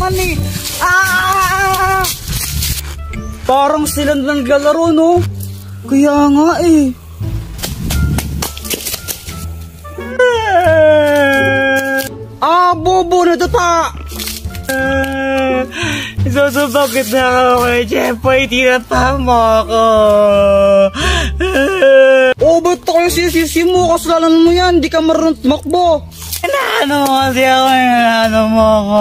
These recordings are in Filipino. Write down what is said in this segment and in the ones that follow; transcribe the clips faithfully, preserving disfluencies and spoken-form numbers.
naman eh. Ah! Parang sila naglalaro, no? Kaya nga eh. Ah, bobo na to pa! Susubakit na ako kay Jeffoy, tinatama ako. Oh, ba't ako yung sisisi mo? Kasalanan mo yan, di ka marunong tumakbo. Inaano mo kasi ako, inaano mo ako.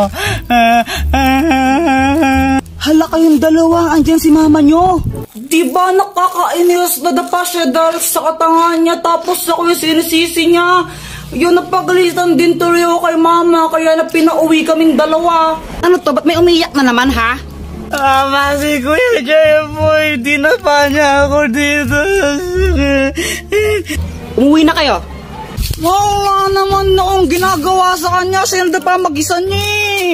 Hala kayong dalawa, andyan si mama nyo. Diba nakakainis, nadapa siya dahil sa katangahan niya, tapos ako yung sinisisi niya. Yun, napagalitan din tuloy ako kay mama, kaya na pinauwi kaming dalawa. Ano to? Ba't may umiyak na naman, ha? Tama si Kuya Jeffoy, dinapa niya ako dito. Umuwi na kayo? Wala naman akong ginagawa sa kanya, siya pa mag-isa niya eh.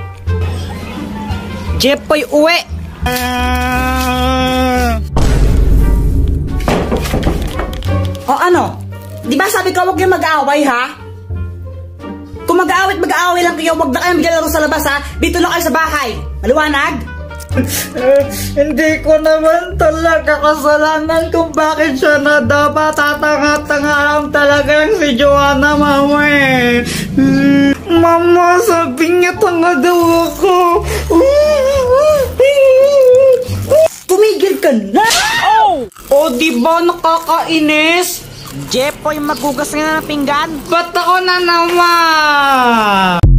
Jeffoy, uwi! O ano? Di ba sabi ko huwag kayong mag-aaway, ha? Kung mag-aaway at mag-aaway lang kayo, huwag na kayong maglalaro sa labas, ha? Dito lang kayo sa bahay. Maliwanag? Eh, hindi ko naman talaga kasalanan kung bakit siya na dapat tatanga-tanga lang talagang si Joanna, mama eh. Mama, sabi niya tanga daw ako. Tumigil ka na! Oh! Oh, diba nakakainis? Jeffoy, magugas nga ng pinggan. Ba't ako na naman?